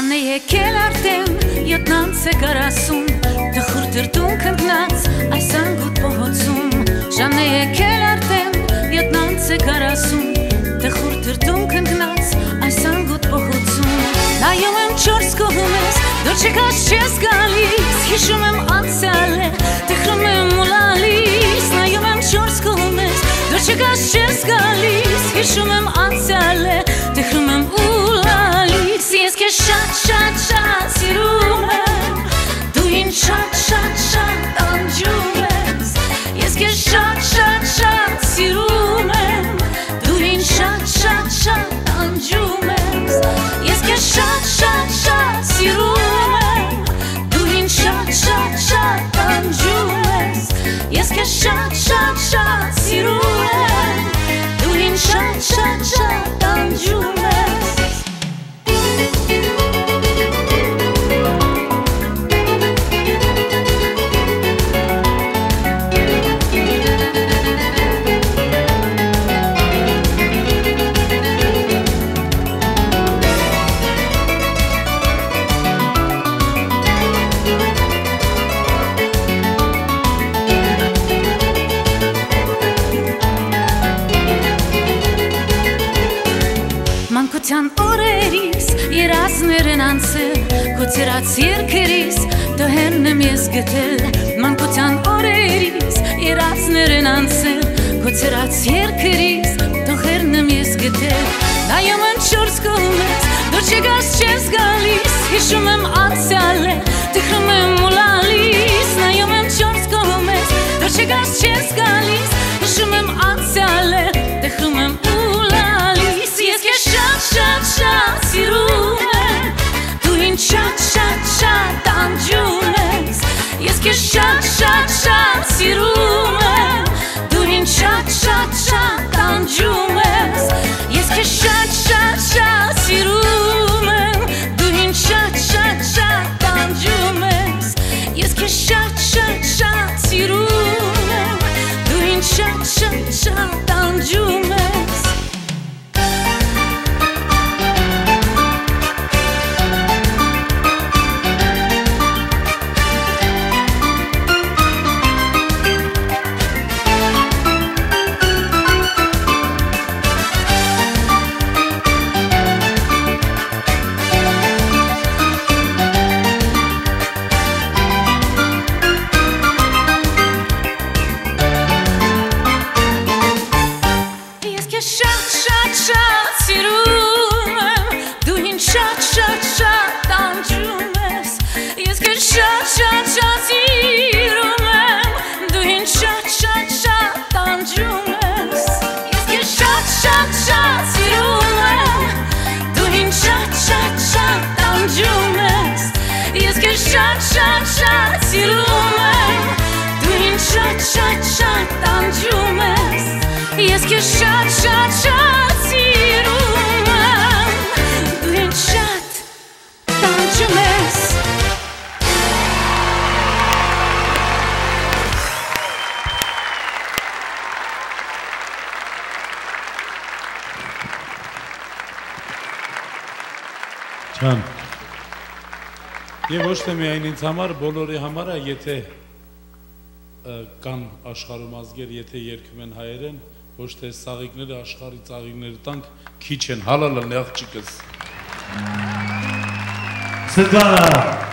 Ժամն է եկել արդեն 7:40, տխուր դրդում քնկնած այս անգութ փողոցում։ Ժամն է եկել արդեն 7:40, տխուր դրդում քնկնած այս անգութ փողոցում։ Նայում եմ չորս կողմես, դու չկաս չես գալիս, հիշում եմ անցյալը, տխրում եմ ու լալիս։ Նայում եմ չորս կողմես, դու չկաս չես գալիս, հիշում եմ անցյալը, տխրում եմ ու լալիս։ Ես քեզ շատ սիրում եմ, դու ինձ շատ տանջում ես։ Ես քեզ շատ սիրում եմ, դու ինձ շատ տանջում ես։ Ես քեզ շատ սիրում եմ, դու ինձ շատ տանջում ես։ Ես քեզ շատ սիրում եմ, դու ինձ շատ տանջում ես։ Մանկության օրերիս երազներն անցել, քո ցերած երկերիս դհերն եմ ես գտել։ Մանկության օրերիս երազներն անցել, քո ցերած երկերիս դհերն եմ ես գտել։ Նայում եմ չորս կողմես, դու չգաս չես գալիս, հիշում եմ անցյալը, տխրում եմ ու լալիս։ Նայում եմ չորս կողմես, դու չգաս չես գալիս, հիշում եմ անցյալը, տխրում եմ ու լալիս։ Ես քեզ շատ սիրում եմ, դու ինձ շատ տանջում ես։ Ես քեզ շատ սիրում եմ, դու ինձ շատ տանջում ես։ Ես քեզ շատ սիրում եմ, դու ինձ շատ տանջում ես։ Ես քեզ շատ սիրում եմ, դու ինձ շատ տանջում ես։ Ես քեզ շատ սիրում եմ, դու ինձ շատ տանջում ես։ Ջան, եւ ոչ թե միայն ինձ համար, բոլորի համար է, եթե կան աշխարհում ազգեր, եթե երգում են հայերեն, ոչ թե սաղիկները աշխարհի ծաղիկները տանք, քիչ են, հալալն աղջիկս։ Սդանը